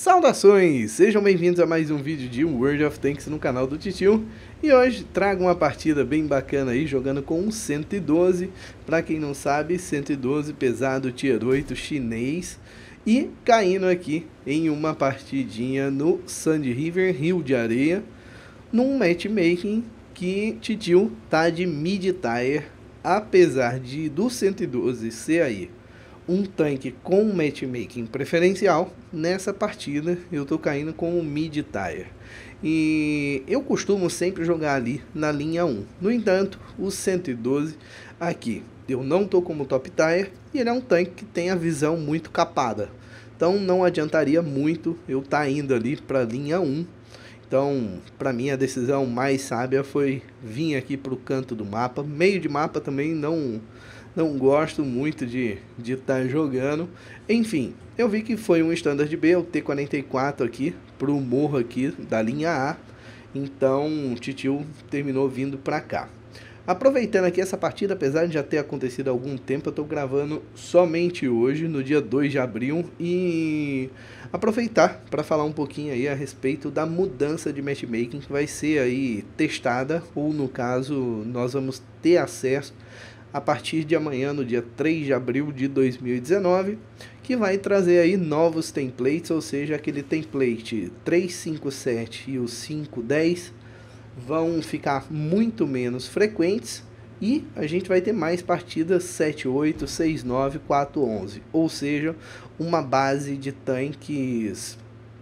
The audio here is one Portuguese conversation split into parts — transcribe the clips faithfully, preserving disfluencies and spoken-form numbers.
Saudações! Sejam bem-vindos a mais um vídeo de World of Tanks no canal do Titio. E hoje trago uma partida bem bacana aí, jogando com um cento e doze. Pra quem não sabe, cento e doze pesado tier oito chinês. E caindo aqui em uma partidinha no Sandy River, Rio de Areia, num matchmaking que Titio tá de mid-tier. Apesar de do cento e doze ser aí um tanque com matchmaking preferencial, nessa partida eu tô caindo com o mid-tier. E eu costumo sempre jogar ali na linha um. No entanto, o cento e doze aqui eu não tô como top tier e ele é um tanque que tem a visão muito capada. Então não adiantaria muito eu tá indo ali para linha um. Então, para mim a decisão mais sábia foi vir aqui para o canto do mapa. Meio de mapa também não não gosto muito de de estar jogando. Enfim, eu vi que foi um Standard B, o T quarenta e quatro aqui, para o morro aqui da linha A. Então, o Titio terminou vindo para cá. Aproveitando aqui essa partida, apesar de já ter acontecido há algum tempo, eu estou gravando somente hoje, no dia dois de abril, e aproveitar para falar um pouquinho aí a respeito da mudança de matchmaking que vai ser aí testada, ou no caso, nós vamos ter acesso a partir de amanhã, no dia três de abril de dois mil e dezenove, que vai trazer aí novos templates, ou seja, aquele template três cinco sete e o cinco dez vão ficar muito menos frequentes e a gente vai ter mais partidas sete oito, seis nove, quatro onze, ou seja, uma base de tanques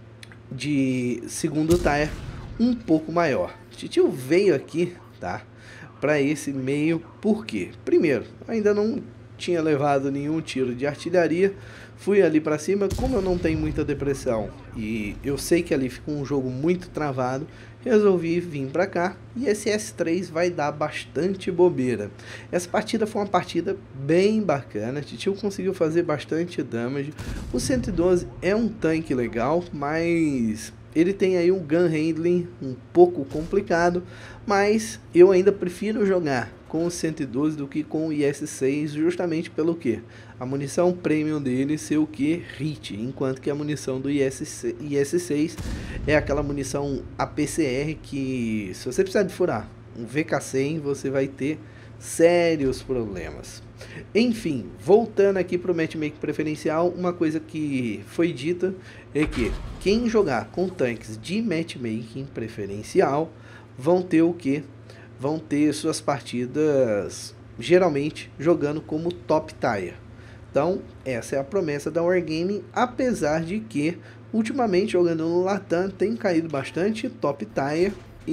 de segundo tier um pouco maior. O Titio veio aqui, tá, para esse meio, porque primeiro, ainda não tinha levado nenhum tiro de artilharia, fui ali para cima, como eu não tenho muita depressão e eu sei que ali fica um jogo muito travado, resolvi vir para cá e esse S três vai dar bastante bobeira. Essa partida foi uma partida bem bacana, Titio conseguiu fazer bastante damage. O cento e doze é um tanque legal, mas ele tem aí um gun handling um pouco complicado, mas eu ainda prefiro jogar com o cento e doze do que com o I S seis, justamente pelo que? A munição premium dele ser o que? Hit, enquanto que a munição do I S seis é aquela munição A P C R que, se você precisar de furar um V K cem, você vai ter sérios problemas. Enfim, voltando aqui para o matchmaking preferencial, uma coisa que foi dita é que quem jogar com tanques de matchmaking preferencial vão ter o que? Vão ter suas partidas geralmente jogando como top tier. Então essa é a promessa da Wargaming, apesar de que ultimamente jogando no Latam tem caído bastante top tier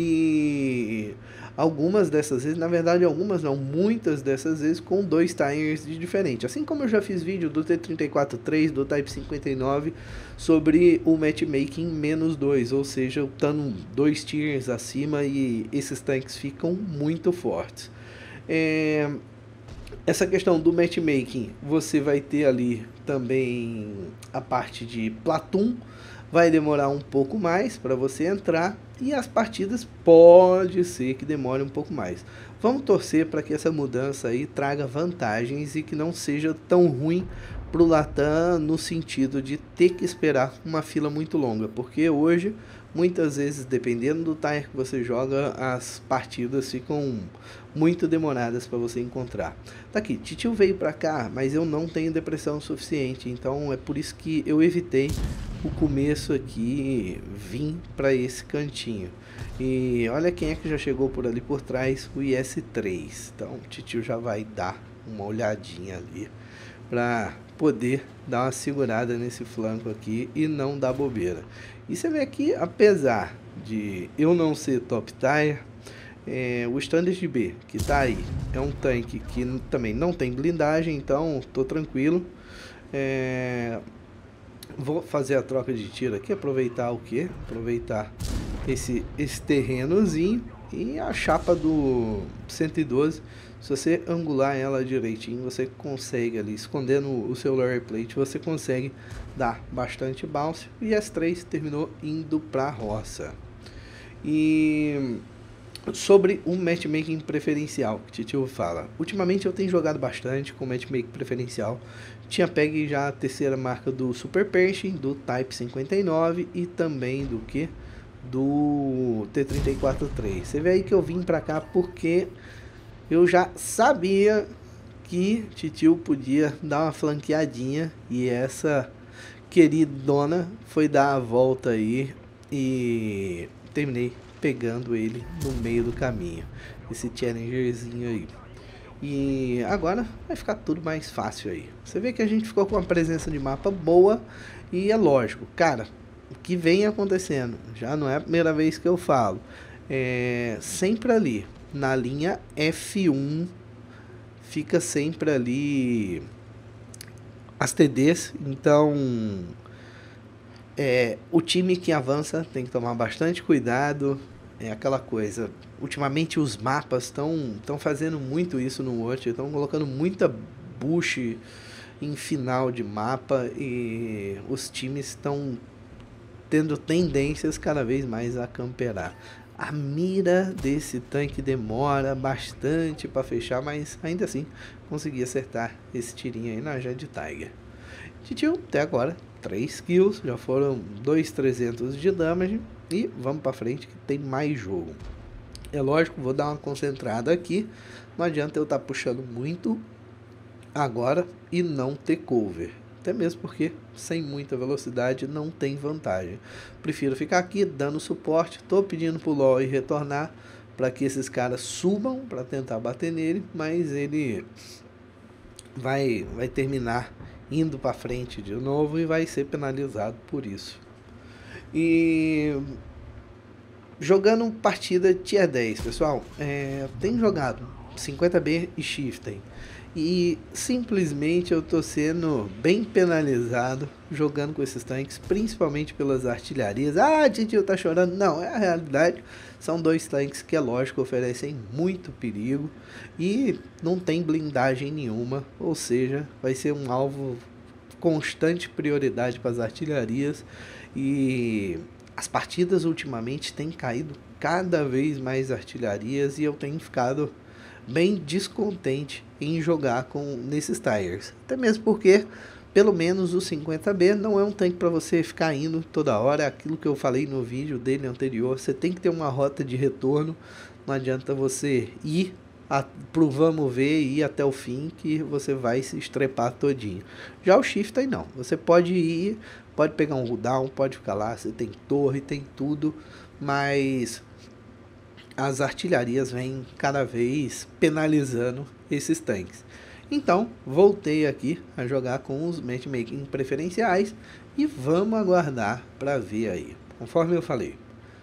e algumas dessas vezes, na verdade algumas não, muitas dessas vezes com dois tiers de diferente. Assim como eu já fiz vídeo do T trinta e quatro três, do Type cinquenta e nove sobre o matchmaking menos dois, ou seja, estando dois tiers acima e esses tanques ficam muito fortes. É... Essa questão do matchmaking, você vai ter ali também a parte de Platoon, vai demorar um pouco mais para você entrar e as partidas pode ser que demore um pouco mais. Vamos torcer para que essa mudança aí traga vantagens e que não seja tão ruim para o Latam no sentido de ter que esperar uma fila muito longa, porque hoje muitas vezes, dependendo do tier que você joga, as partidas ficam muito demoradas para você encontrar. Tá aqui, Titio veio para cá, mas eu não tenho depressão suficiente, então é por isso que eu evitei o começo aqui, vim para esse cantinho. E olha quem é que já chegou por ali por trás, o I S três. Então o Titio já vai dar uma olhadinha ali para poder dar uma segurada nesse flanco aqui e não dar bobeira. E você vê aqui, apesar de eu não ser top tier, é, o Standard B que tá aí é um tanque que também não tem blindagem, então tô tranquilo. É, vou fazer a troca de tiro aqui, aproveitar o que? Aproveitar esse, esse terrenozinho e a chapa do cento e doze. Se você angular ela direitinho, você consegue ali, escondendo o seu lower plate, você consegue dar bastante bounce. E S três terminou indo para a roça. E Sobre o matchmaking preferencial, que o Titio fala. Ultimamente eu tenho jogado bastante com matchmaking preferencial. Tinha pegue já a terceira marca do Super Pershing, do Type cinquenta e nove e também do que? Do T trinta e quatro três. Você vê aí que eu vim pra cá porque eu já sabia que Titio podia dar uma flanqueadinha e essa queridona foi dar a volta aí e terminei pegando ele no meio do caminho, esse Challengerzinho aí. E agora vai ficar tudo mais fácil aí. Você vê que a gente ficou com uma presença de mapa boa e é lógico, cara, o que vem acontecendo, já não é a primeira vez que eu falo, é sempre ali na linha F um, fica sempre ali as T Ds, então é, o time que avança tem que tomar bastante cuidado, é aquela coisa, ultimamente os mapas estão estão fazendo muito isso no Watch, estão colocando muita bush em final de mapa e os times estão tendo tendências cada vez mais a camperar. A mira desse tanque demora bastante para fechar, mas ainda assim consegui acertar esse tirinho aí na Jade Tiger. Titio, até agora, três kills, já foram dois mil e trezentos de damage e vamos para frente que tem mais jogo. É lógico, vou dar uma concentrada aqui, não adianta eu estar tá puxando muito agora e não ter cover. Até mesmo porque sem muita velocidade não tem vantagem. Prefiro ficar aqui dando suporte. Estou pedindo pro LoL e retornar para que esses caras subam para tentar bater nele, mas ele vai, vai terminar indo para frente de novo e vai ser penalizado por isso. E jogando partida tier dez, pessoal, é, tem jogado cinquenta B e Shifting. E simplesmente eu tô sendo bem penalizado jogando com esses tanques, principalmente pelas artilharias. Ah, Titio tá chorando. Não, é a realidade. São dois tanques que é lógico oferecem muito perigo e não tem blindagem nenhuma, ou seja, vai ser um alvo constante prioridade para as artilharias. E as partidas ultimamente têm caído cada vez mais artilharias e eu tenho ficado bem descontente em jogar com nesses tires, até mesmo porque pelo menos o cinquenta B não é um tanque para você ficar indo toda hora, é aquilo que eu falei no vídeo dele anterior, você tem que ter uma rota de retorno, não adianta você ir a, pro vamos ver e ir até o fim que você vai se estrepar todinho. Já o Shift aí não, você pode ir, pode pegar um cooldown, pode ficar lá, você tem torre, tem tudo, mas as artilharias vêm cada vez penalizando esses tanques. Então, voltei aqui a jogar com os matchmaking preferenciais e vamos aguardar para ver aí. Conforme eu falei,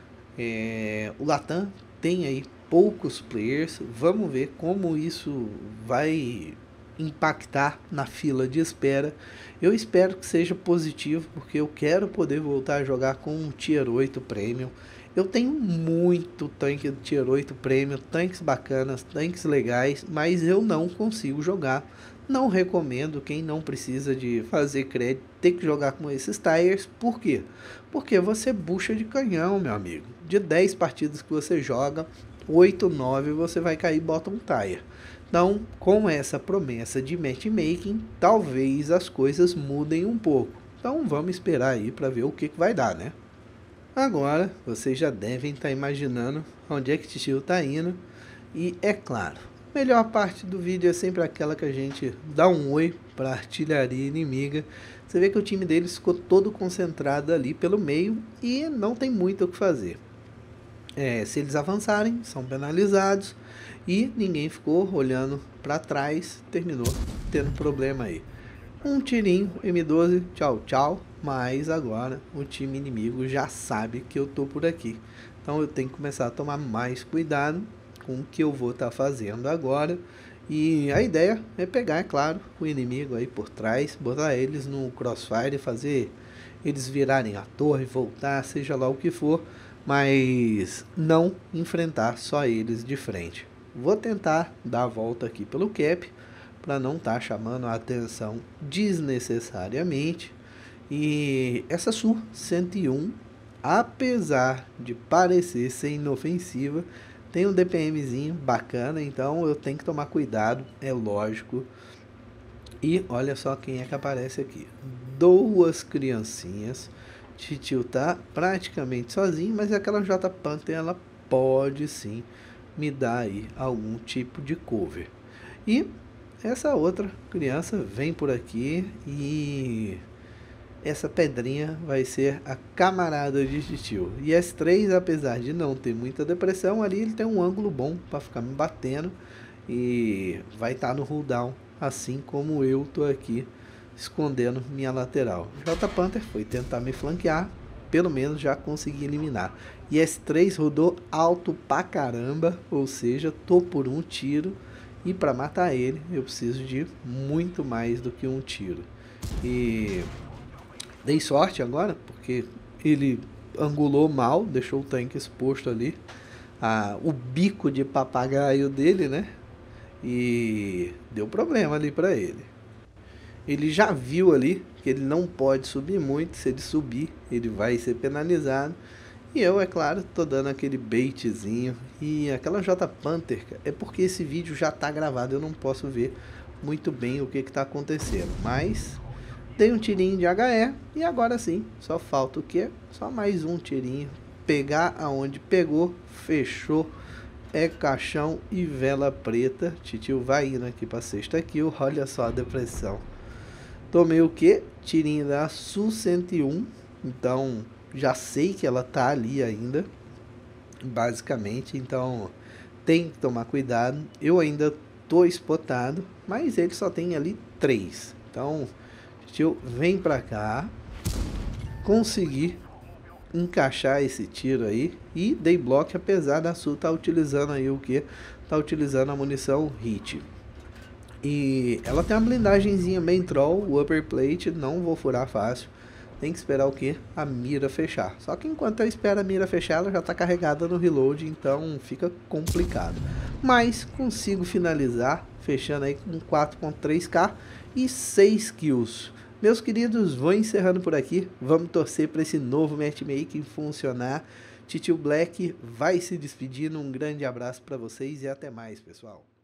é, o Latam tem aí poucos players, vamos ver como isso vai impactar na fila de espera. Eu espero que seja positivo, porque eu quero poder voltar a jogar com um Tier oito Premium. Eu tenho muito tanque de Tier oito Premium, tanques bacanas, tanques legais, mas eu não consigo jogar. Não recomendo quem não precisa de fazer crédito ter que jogar com esses tires. Por quê? Porque você bucha de canhão, meu amigo. De dez partidas que você joga, oito, nove você vai cair bottom tire. Então, com essa promessa de matchmaking, talvez as coisas mudem um pouco. Então, vamos esperar aí para ver o que, que vai dar, né? Agora, vocês já devem estar imaginando onde é que o Titio está indo. E, é claro, a melhor parte do vídeo é sempre aquela que a gente dá um oi para a artilharia inimiga. Você vê que o time deles ficou todo concentrado ali pelo meio e não tem muito o que fazer. É, se eles avançarem, são penalizados e ninguém ficou olhando para trás, terminou tendo problema aí. Um tirinho, M doze, tchau, tchau, mas agora o time inimigo já sabe que eu tô por aqui. Então eu tenho que começar a tomar mais cuidado com o que eu vou estar tá fazendo agora. E a ideia é pegar, é claro, o inimigo aí por trás, botar eles no crossfire, fazer eles virarem a torre, voltar, seja lá o que for, mas não enfrentar só eles de frente. Vou tentar dar a volta aqui pelo cap, para não estar tá chamando a atenção desnecessariamente. E essa Sur cento e um, apesar de parecer ser inofensiva, tem um DPMzinho bacana, então eu tenho que tomar cuidado, é lógico. E olha só quem é que aparece aqui. Duas criancinhas. Titio tá praticamente sozinho, mas aquela J Panther ela pode sim me dar aí algum tipo de cover. E essa outra criança vem por aqui e essa pedrinha vai ser a camarada de Titio. E S três, apesar de não ter muita depressão, ali ele tem um ângulo bom para ficar me batendo e vai estar tá no cooldown, assim como eu tô aqui escondendo minha lateral. J Panther foi tentar me flanquear, pelo menos já consegui eliminar. E S três rodou alto pra caramba, ou seja, tô por um tiro. E para matar ele, eu preciso de muito mais do que um tiro. E dei sorte agora, porque ele angulou mal, deixou o tanque exposto ali. Ah, o bico de papagaio dele, né? E deu problema ali para ele. Ele já viu ali que ele não pode subir muito. Se ele subir, ele vai ser penalizado. E eu, é claro, tô dando aquele baitzinho. E aquela J Panther, é porque esse vídeo já tá gravado, eu não posso ver muito bem o que que tá acontecendo. Mas dei um tirinho de H E e agora sim, só falta o quê? Só mais um tirinho. Pegar aonde pegou, fechou. É caixão e vela preta. Titio vai indo aqui pra sexta kill. Olha só a depressão. Tomei o que? Tirinho da S U cento e um. Então já sei que ela tá ali ainda, basicamente. Então tem que tomar cuidado. Eu ainda tô spotado, mas ele só tem ali três. Então tio, vem pra cá. Consegui encaixar esse tiro aí e dei bloco, apesar da S U tá utilizando aí o que? Tá utilizando a munição hit. E ela tem uma blindagemzinha bem troll, o upper plate, não vou furar fácil. Tem que esperar o que? A mira fechar. Só que enquanto eu espero a mira fechar, ela já está carregada no reload, então fica complicado. Mas consigo finalizar, fechando aí com quatro ponto três K e seis kills. Meus queridos, vou encerrando por aqui. Vamos torcer para esse novo matchmaking funcionar. Titio Black vai se despedindo. Um grande abraço para vocês e até mais, pessoal.